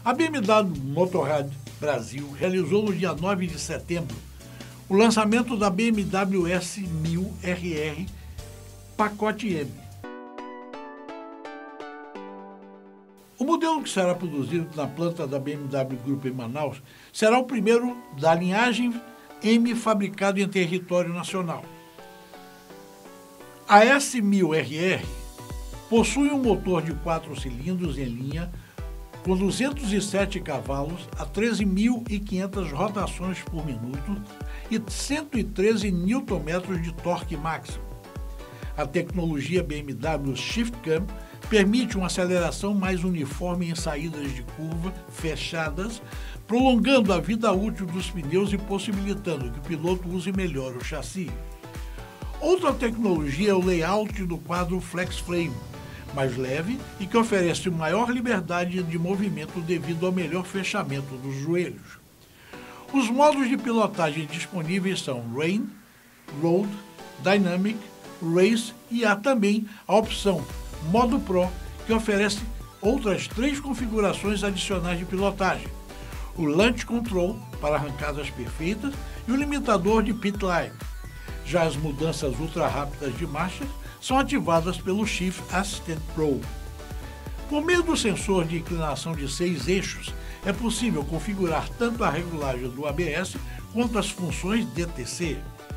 A BMW Motorrad Brasil realizou no dia 9 de setembro o lançamento da BMW S1000RR Pacote M. O modelo que será produzido na planta da BMW Group em Manaus será o primeiro da linhagem M fabricado em território nacional. A S1000RR possui um motor de 4 cilindros em linha com 207 cavalos a 13.500 rotações por minuto e 113 Nm de torque máximo. A tecnologia BMW Shift Cam permite uma aceleração mais uniforme em saídas de curva fechadas, prolongando a vida útil dos pneus e possibilitando que o piloto use melhor o chassi. Outra tecnologia é o layout do quadro Flex Frame, mais leve e que oferece maior liberdade de movimento devido ao melhor fechamento dos joelhos. Os modos de pilotagem disponíveis são Rain, Road, Dynamic, Race e há também a opção Modo Pro, que oferece outras 3 configurações adicionais de pilotagem: o Launch Control para arrancadas perfeitas e o limitador de Pit Line. Já as mudanças ultra rápidas de marcha são ativadas pelo Shift Assistant Pro. Por meio do sensor de inclinação de 6 eixos, é possível configurar tanto a regulagem do ABS quanto as funções DTC.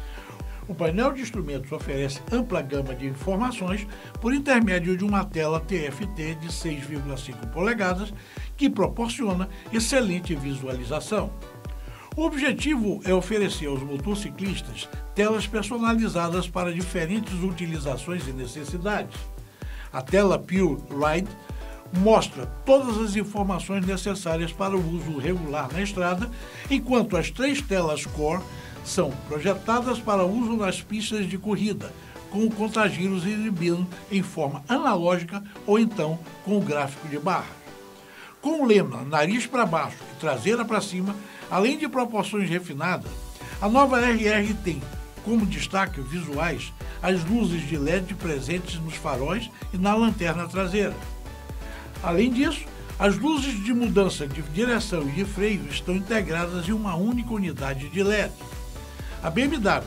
O painel de instrumentos oferece ampla gama de informações por intermédio de uma tela TFT de 6,5 polegadas que proporciona excelente visualização. O objetivo é oferecer aos motociclistas telas personalizadas para diferentes utilizações e necessidades. A tela Pure Ride mostra todas as informações necessárias para o uso regular na estrada, enquanto as 3 telas Core são projetadas para uso nas pistas de corrida, com o contagiros exibindo em forma analógica ou então com o gráfico de barra. Com o lema nariz para baixo e traseira para cima, além de proporções refinadas, a nova RR tem como destaque visuais as luzes de LED presentes nos faróis e na lanterna traseira. Além disso, as luzes de mudança de direção e de freio estão integradas em uma única unidade de LED. A BMW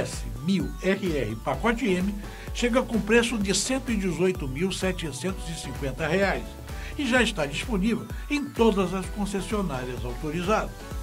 S1000RR Pacote M chega com preço de R$ 118.750 e já está disponível em todas as concessionárias autorizadas.